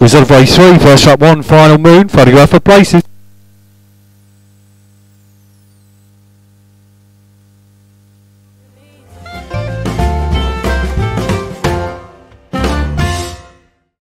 Result of race 3, first lap 1, final moon, photograph of places.